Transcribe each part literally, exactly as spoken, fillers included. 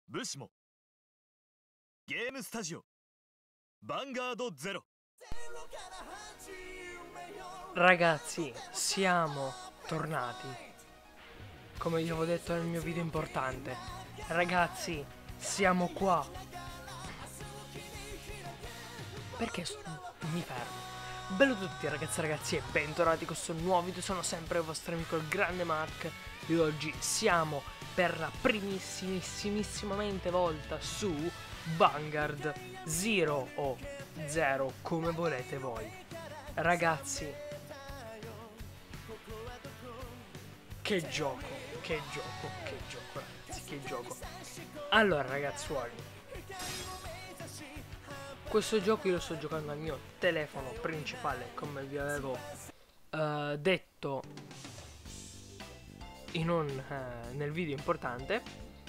武士もゲームスタジオヴァンガードゼロ。 Ragazzi, siamo tornati. Come vi avevo detto nel mio video importante, ragazzi, siamo qua. Perché mi fermo? Bello a tutti ragazzi e ragazzi e bentornati con questo nuovo video. Sono sempre il vostro amico il grande Mark e oggi siamo per la primissimamente volta su Vanguard Zero o Zero, come volete voi. Ragazzi, che gioco, che gioco, che gioco ragazzi, che gioco. Allora ragazzuoli, questo gioco io lo sto giocando al mio telefono principale, come vi avevo uh, detto in un, uh, nel video importante.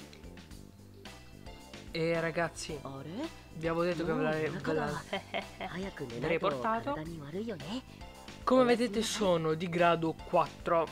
E ragazzi, vi avevo detto che ve l'avrei portato. Come vedete sono di grado quattro.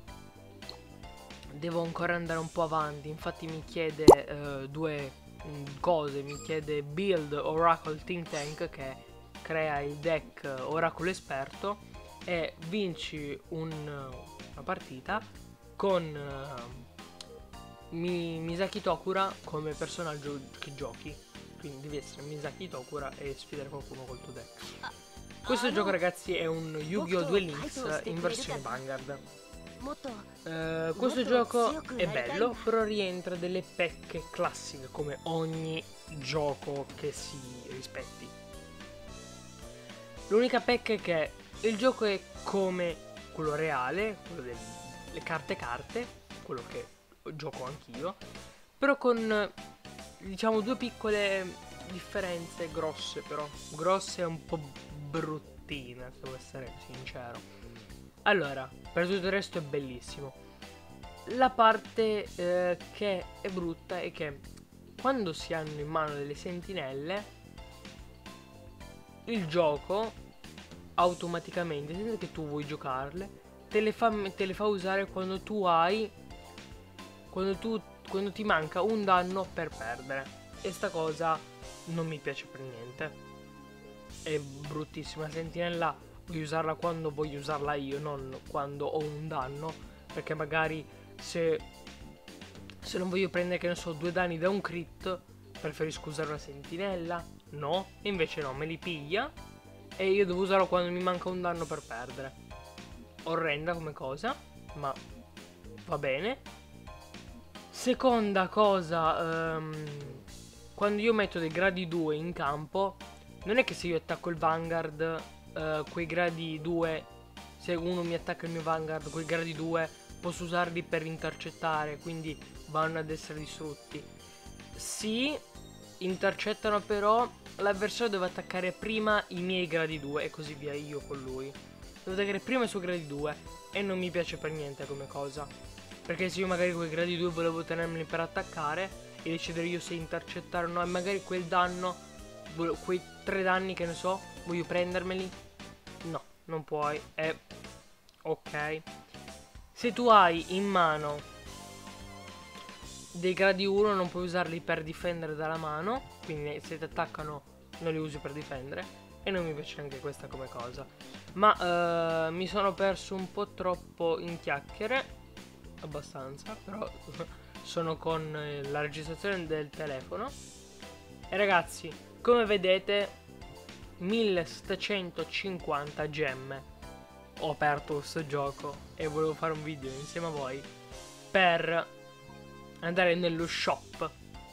Devo ancora andare un po' avanti, infatti mi chiede uh, due cose. Mi chiede Build Oracle Think Tank, che crea il deck Oracolo Esperto, e vinci un, una partita con uh, Mi, Misaki Tokura come personaggio che giochi. Quindi devi essere Misaki Tokura e sfidare qualcuno col tuo deck. Questo gioco ragazzi è un Yu-Gi-Oh! Duel Links in versione Vanguard. Uh, questo gioco è bello, però rientra delle pecche classiche come ogni gioco che si rispetti. L'unica pecca è che il gioco è come quello reale, quello delle carte carte, quello che gioco anch'io, però con diciamo due piccole differenze grosse, però grosse e un po' bruttine, se devo essere sincero. Allora, per tutto il resto è bellissimo. La parte eh, che è brutta è che quando si hanno in mano delle sentinelle, il gioco automaticamente, senza che tu vuoi giocarle, te le fa, te le fa usare quando tu hai quando tu quando ti manca un danno per perdere. E sta cosa non mi piace per niente. È bruttissima. La sentinella voglio usarla quando voglio usarla io, non quando ho un danno, perché magari se se non voglio prendere, che ne so, due danni da un crit, preferisco usare una sentinella. No, e invece no, me li piglia e io devo usarlo quando mi manca un danno per perdere. Orrenda come cosa, ma va bene. Seconda cosa, um, quando io metto dei gradi due in campo, non è che se io attacco il Vanguard, uh, quei gradi due, se uno mi attacca il mio Vanguard, quei gradi due posso usarli per intercettare, quindi vanno ad essere distrutti. Sì, intercettano, però l'avversario deve attaccare prima i miei gradi due e così via, io con lui. Devo attaccare prima i suoi gradi due e non mi piace per niente come cosa. Perché se io magari quei gradi due volevo tenermeli per attaccare e decidere io se intercettare o no, e magari quel danno, quei tre danni che ne so, voglio prendermeli, no, non puoi. È ok. Se tu hai in mano dei gradi uno non puoi usarli per difendere dalla mano, quindi se ti attaccano non li usi per difendere, e non mi piace anche questa come cosa. Ma uh, mi sono perso un po' troppo in chiacchiere, abbastanza, però sono con eh, la registrazione del telefono. E ragazzi, come vedete, millesettecentocinquanta gemme. Ho aperto questo gioco e volevo fare un video insieme a voi per andare nello shop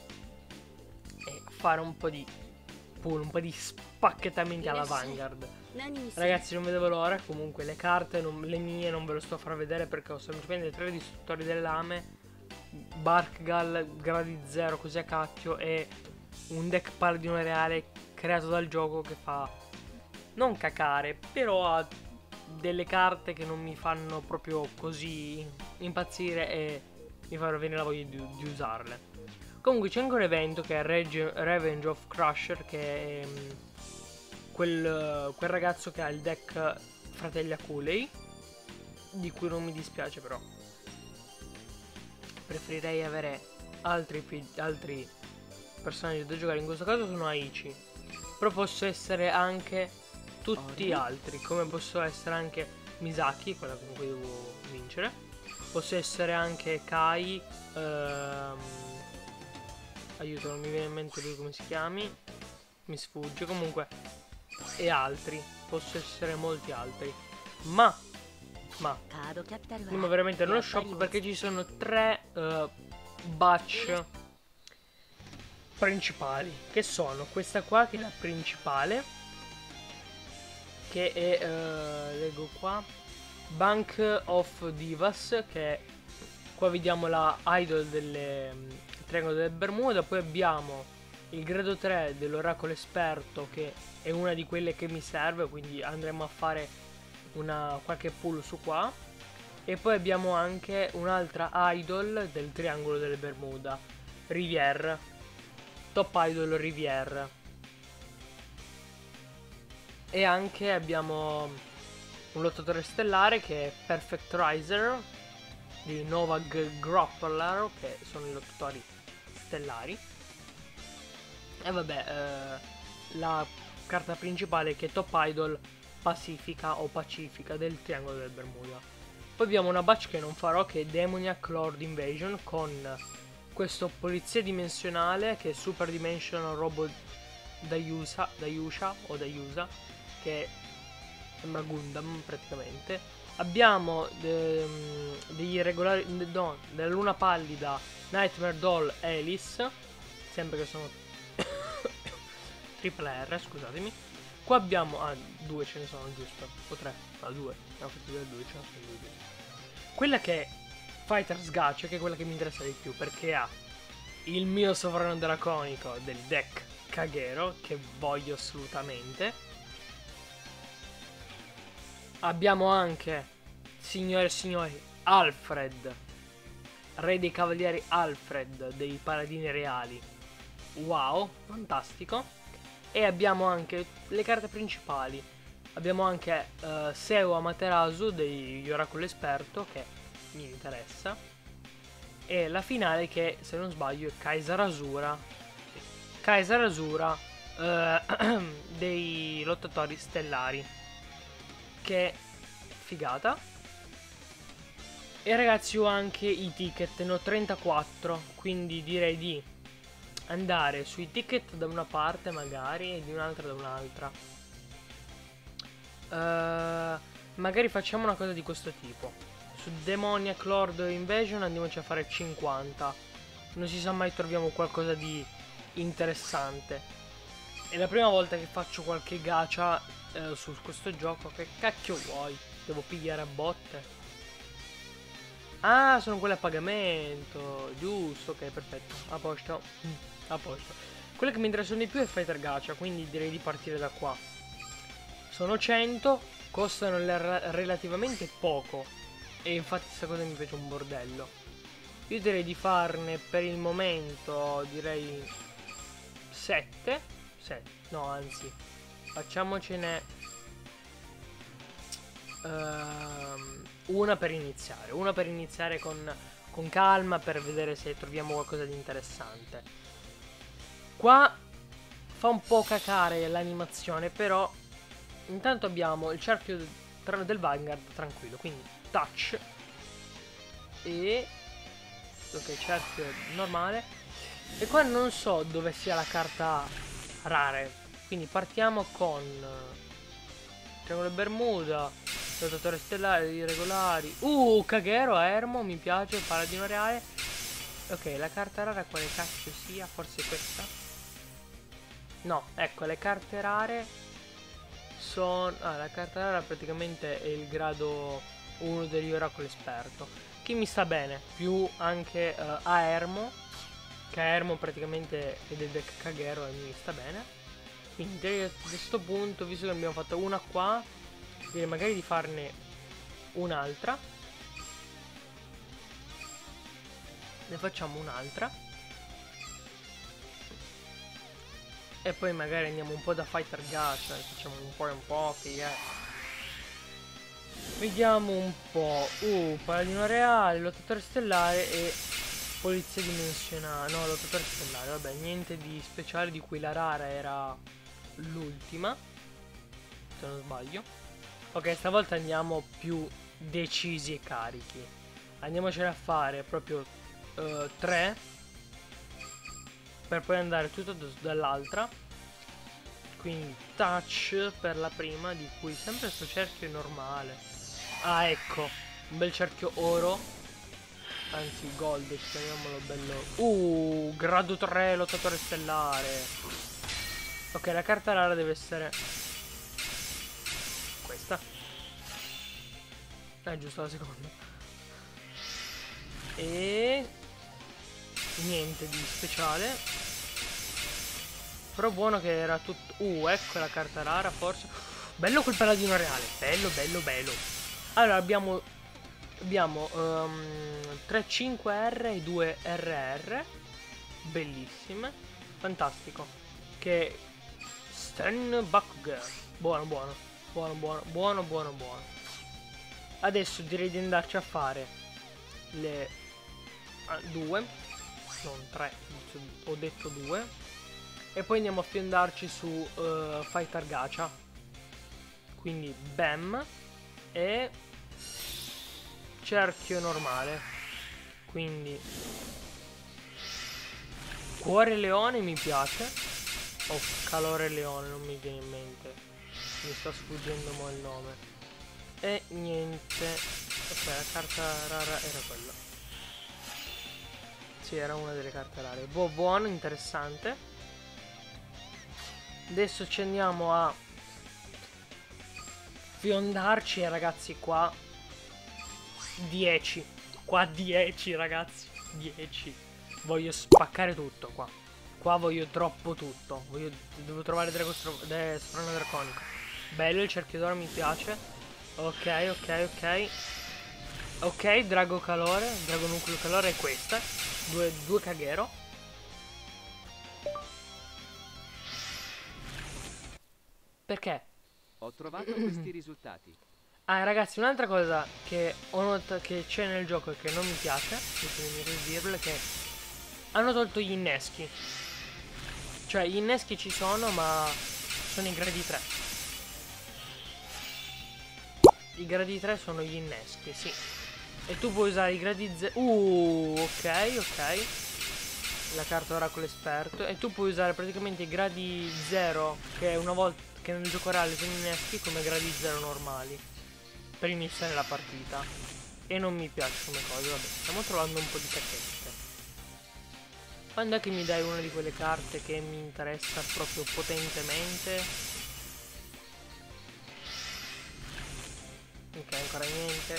e fare un po' di pull, un po' di spacchettamenti alla Vanguard. Ragazzi, non vedevo l'ora. Comunque le carte, non, le mie non ve lo sto a far vedere perché ho semplicemente tre distruttori delle lame, Barkgal gradi zero così a cacchio, e un deck paladino reale creato dal gioco che fa non cacare, però ha delle carte che non mi fanno proprio così impazzire e mi fanno venire la voglia di, di usarle. Comunque c'è anche un evento che è Reg Revenge of Crusher, che è um, quel, quel ragazzo che ha il deck Fratelli Aculei, di cui non mi dispiace, però preferirei avere altri, altri personaggi da giocare, in questo caso sono Aichi, però posso essere anche tutti gli altri, come posso essere anche Misaki, quella con cui devo vincere, posso essere anche Kai, ehm, aiuto, non mi viene in mente lui come si chiami, mi sfugge, comunque, e altri, posso essere molti altri, ma, ma, andiamo veramente nello shop perché ci sono tre uh, batch principali, che sono questa qua, che è la principale, che è, uh, leggo qua, Bank of Divas, che è, qua vediamo la idol del um, triangolo delle Bermuda. Poi abbiamo il grado tre dell'oracolo esperto, che è una di quelle che mi serve, quindi andremo a fare una qualche pull su qua. E poi abbiamo anche un'altra idol del triangolo delle Bermuda, Rivière, top idol Rivière. E anche abbiamo un lottatore stellare che è Perfect Riser di Novak Groppler, che sono i lottatori stellari. E vabbè, eh, la carta principale che è top idol Pacifica o Pacifica del triangolo del Bermuda. Poi abbiamo una batch che non farò, che è Demoniac Lord Invasion, con questo polizia dimensionale che è Super Dimensional Robot Dayusa, Dayusha o Dayusa, che sembra Gundam praticamente. Abbiamo de, degli irregolari, no, della luna pallida Nightmare Doll Alice, sempre che sono triple R, scusatemi. Qua abbiamo, ah, due ce ne sono, giusto? O tre? Ah, due. Ne ho fatti due, due, ce ne sono due. Quella che è Fighters Gacha, che è quella che mi interessa di più, perché ha il mio sovrano draconico del deck Kagero, che voglio assolutamente. Abbiamo anche, signore e signori, Alfred, re dei cavalieri Alfred, dei paladini reali. Wow, fantastico. E abbiamo anche le carte principali. Abbiamo anche uh, Seo Amaterasu degli oracolo esperto, che mi interessa. E la finale che, se non sbaglio, è Kaiser Asura. Kaiser Asura uh, dei lottatori stellari. Che figata. E ragazzi, ho anche i ticket, ne ho trentaquattro, quindi direi di andare sui ticket da una parte magari e di un'altra da un'altra. Uh, magari facciamo una cosa di questo tipo. Su Demoniac Lord Invasion andiamoci a fare cinquanta. Non si sa mai, troviamo qualcosa di interessante. È la prima volta che faccio qualche gacha uh, su questo gioco. Che cacchio vuoi? Devo pigliare a botte. Ah, sono quelle a pagamento. Giusto, ok, perfetto. A posto. A posto. Quelle che mi interessano di più è Fighter Gacha, quindi direi di partire da qua. Sono cento, costano relativamente poco. E infatti questa cosa mi piace un bordello. Io direi di farne per il momento, direi sette. sette. No, anzi, facciamocene uh, una per iniziare. Una per iniziare con, con calma, per vedere se troviamo qualcosa di interessante. Qua fa un po' cacare l'animazione, però intanto abbiamo il cerchio del, del Vanguard tranquillo, quindi touch e ok, cerchio normale. E qua non so dove sia la carta rare, quindi partiamo con triangolo Bermuda, lottatore stellare, irregolari. Uh, Kagero, Ermo, mi piace, paladino reale. Ok, la carta rara quale cacchio sia? Forse questa? No, ecco, le carte rare sono... Ah, la carta rara praticamente è il grado uno degli oracoli esperto, che mi sta bene, più anche uh, a Ermo, che a Ermo praticamente è del deck Kagero e mi sta bene. Quindi a questo punto, visto che abbiamo fatto una qua, direi magari di farne un'altra. Ne facciamo un'altra. E poi magari andiamo un po' da Fighter Gacha, facciamo un po' e un po', che è... Vediamo un po'. Uh, paladino reale, lottatore stellare e Polizia dimensionale, no, lottatore stellare, vabbè, niente di speciale, di cui la rara era l'ultima, se non sbaglio. Ok, stavolta andiamo più decisi e carichi. Andiamocene a fare proprio uh, tre, per poi andare tutto dall'altra. Quindi touch per la prima, di cui sempre questo cerchio è normale. Ah, ecco, un bel cerchio oro. Anzi, gold, chiamiamolo bello. Uh, grado tre, lottatore stellare. Ok, la carta rara deve essere questa. È giusto la seconda. E niente di speciale. Però buono che era tutto. Uh, ecco la carta rara, forse. Bello quel paladino reale. Bello, bello, bello. Allora, abbiamo Abbiamo um, tre cinque R e due R R. Bellissime. Fantastico. Che Stan Buckger. Buono, buono. Buono, buono, buono, buono, buono. Adesso direi di andarci a fare le ah, due. Non tre. Ho detto due. E poi andiamo a fiondarci su uh, Fighter Gacha. Quindi Bam. E cerchio normale. Quindi cuore leone mi piace. O calore leone, non mi viene in mente. Mi sta sfuggendo mo il nome. E niente. Ok, la carta rara era quella. Sì, era una delle carte rare. Boh, buono, interessante. Adesso ci andiamo a fiondarci, ragazzi, qua dieci. Qua dieci, ragazzi. dieci. Voglio spaccare tutto qua. Qua voglio troppo tutto. Voglio, devo trovare Drago de, Soprano Draconico. Bello, il cerchio d'oro mi piace. Ok, ok, ok. Ok, Drago Calore. Drago Nucleo Calore è questa. Due, due Kagero. Perché? Ho trovato questi risultati. Ah, ragazzi, un'altra cosa che ho notato che c'è nel gioco e che non mi piace, mi dirlo, è che hanno tolto gli inneschi. Cioè, gli inneschi ci sono, ma sono i gradi tre. I gradi tre sono gli inneschi, sì. E tu puoi usare i gradi zero. Uh, ok, ok. La carta oracolo esperto. E tu puoi usare praticamente i gradi zero, che una volta che nel gioco reale sono inneschi, come gradi zero normali, per iniziare la partita. E non mi piace come cosa. Vabbè, stiamo trovando un po' di cacchette. Quando è che mi dai una di quelle carte che mi interessa proprio potentemente? Ok, ancora niente.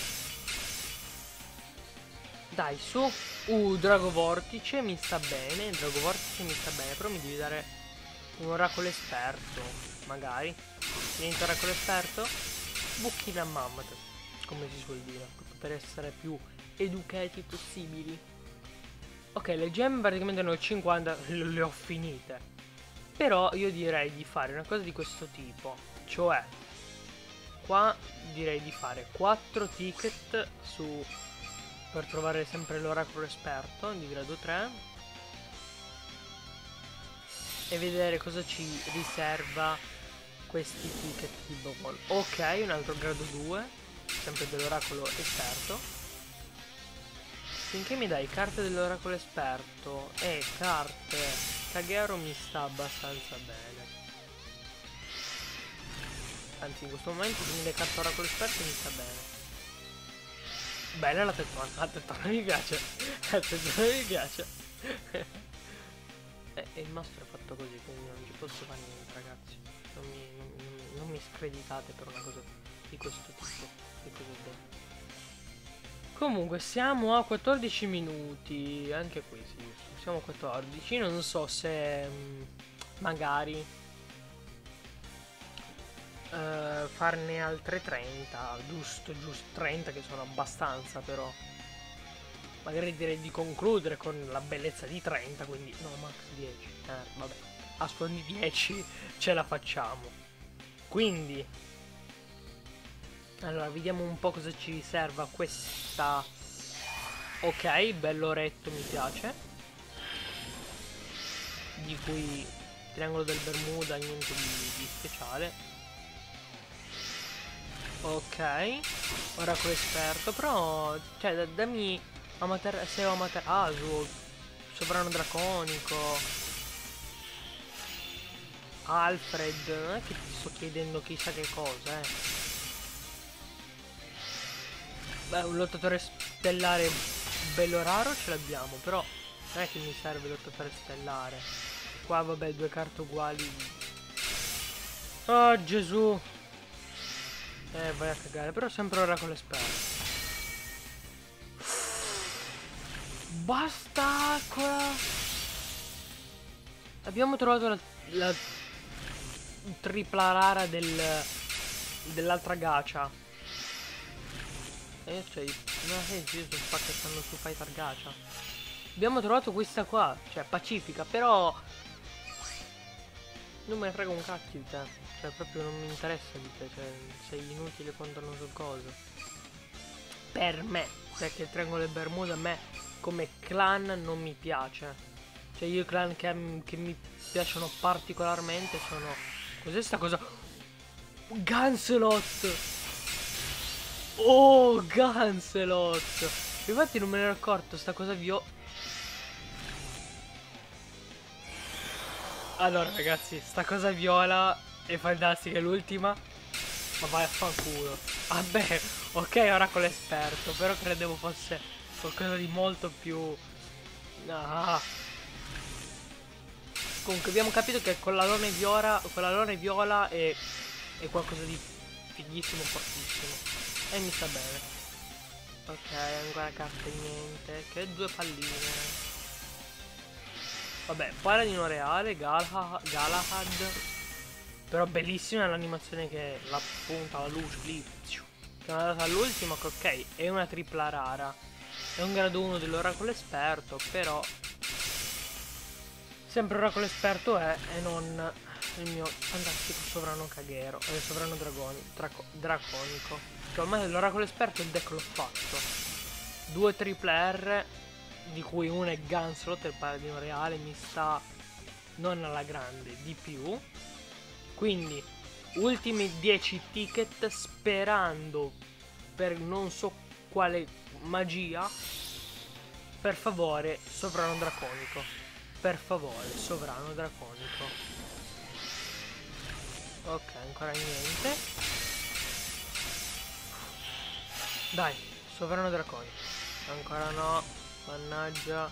Dai, su. Uh, Drago Vortice mi sta bene. Drago Vortice mi sta bene. Però mi devi dare un oracolo esperto. Magari. Niente oracolo esperto. Bucchina Mammoth, come si suol dire, per poter essere più educati possibili. Ok, le gemme praticamente ne ho cinquanta, le ho finite. Però io direi di fare una cosa di questo tipo. Cioè, qua direi di fare quattro ticket su, per trovare sempre l'oracolo esperto di grado tre. E vedere cosa ci riserva questi ticket di ball. Ok, un altro grado due, sempre dell'oracolo esperto. Finché mi dai carte dell'oracolo esperto e carte Kagero mi sta abbastanza bene. Anzi, in questo momento se mi dai carte oracolo esperto mi sta bene. Bella la tettona, la tettona mi piace. La tettona mi piace. E, e il mastro è fatto così, quindi non ci posso fare niente, ragazzi. Non mi, non, non, non mi screditate per una cosa di questo tipo. Di così bene. Comunque siamo a quattordici minuti. Anche qui sì, siamo a quattordici. Non so se mh, magari uh, farne altre trenta. Giusto, giusto trenta, che sono abbastanza. Però magari direi di concludere con la bellezza di trenta. Quindi no, max dieci. Eh, vabbè, a suon di dieci ce la facciamo. Quindi allora vediamo un po' cosa ci riserva questa Ok, bello retto, mi piace. Di cui triangolo del Bermuda, niente di, di speciale. Ok, oracolo esperto, però, cioè, da- dammi Amater Seo Amaterasu, sovrano draconico, Alfred, non è che ti sto chiedendo chissà che cosa, eh. Beh, un lottatore stellare bello raro ce l'abbiamo, però non è che mi serve il lottatore stellare. Qua vabbè, due carte uguali. Oh Gesù. Eh, vai a cagare, però sempre oracolo esperto. Basta qua. Abbiamo trovato la, la tripla rara del dell'altra gacha. E cioè, no, senti, io sono spacchettando su Fighter Gacha. Abbiamo trovato questa qua, cioè pacifica, però non me ne frega un cacchio di te. Cioè, proprio non mi interessa di te, cioè, sei inutile quando non so cosa. Per me, perché il triangolo del Bermuda a me come clan non mi piace. Cioè, io i clan che, che mi piacciono particolarmente sono... Cos'è sta cosa? Gancelot! Oh, Gancelot! Infatti non me ne ero accorto, sta cosa viola. Allora ragazzi, sta cosa viola è fantastica, è l'ultima. Ma vai a fanculo. Vabbè, ok, oracolo esperto, però credevo fosse qualcosa di molto più... Ah. Comunque abbiamo capito che con l'alone viola, con l'alone viola è, è qualcosa di fighissimo, fortissimo. E mi sta bene. Ok, ancora carte niente. Che due palline. Vabbè, Paladino reale, Galahad, Galahad. Però bellissima l'animazione che la punta, la luce lì. Che è una data all'ultimo, che ok, è una tripla rara. È un grado uno dell'oracolo esperto, però sempre oracolo esperto è e non il mio fantastico sovrano caghero. E il sovrano dragoni, draco, draconico. Che ormai l'oracolo esperto il deck l'ho fatto. Due triple R, di cui uno è Gancelot, il paladino reale, mi sta non alla grande, di più. Quindi ultimi dieci ticket, sperando per non so quale magia, per favore sovrano draconico, per favore sovrano draconico. Ok, ancora niente. Dai, sovrano draconico. Ancora no, mannaggia.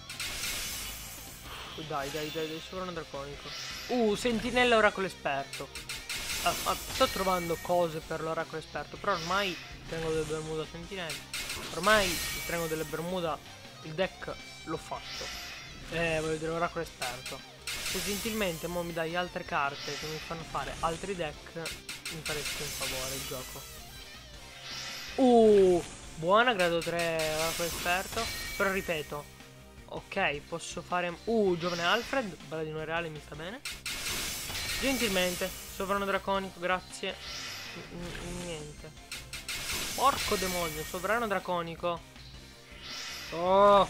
Dai, dai, dai, dai, sovrano draconico. Uh, sentinella oracolo esperto. Ah, ah, sto trovando cose per l'oracolo esperto, però ormai il triangolo del Bermuda sentinella. Ormai il triangolo delle Bermuda, il deck l'ho fatto. Eh, voglio dire oracolo esperto. Se gentilmente mo mi dai altre carte che mi fanno fare altri deck, mi faresti un favore il gioco. Uh, buona, grado tre oracolo esperto. Però ripeto, ok, posso fare... Uh, giovane Alfred, paladino reale, mi sta bene. Gentilmente, sovrano draconico, grazie. N niente. Porco demonio, sovrano draconico. Oh.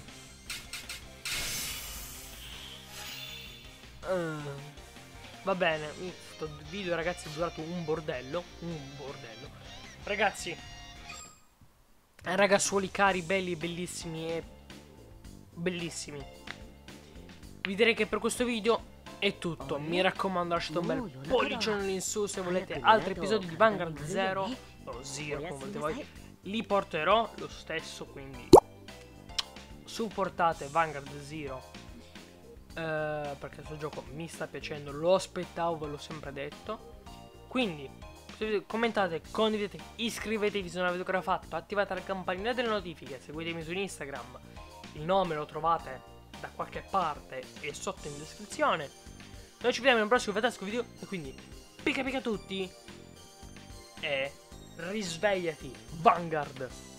Uh. Va bene, questo video ragazzi è durato un bordello. Un bordello. Ragazzi, ragazzuoli cari, belli, bellissimi e bellissimi. Vi direi che per questo video è tutto. Mi raccomando, lasciate un bel pollicione in su se volete altri episodi di Vanguard Zero o Zero, come volete voi. Li porterò lo stesso, quindi supportate Vanguard Zero, eh, perché questo gioco mi sta piacendo, lo aspettavo, ve l'ho sempre detto. Quindi commentate, condividete, iscrivetevi se non l'avete ancora fatto, attivate la campanella delle notifiche, seguitemi su Instagram, il nome lo trovate da qualche parte e sotto in descrizione. Noi ci vediamo in un prossimo fantastico video e quindi pica pica tutti e risvegliati Vanguard.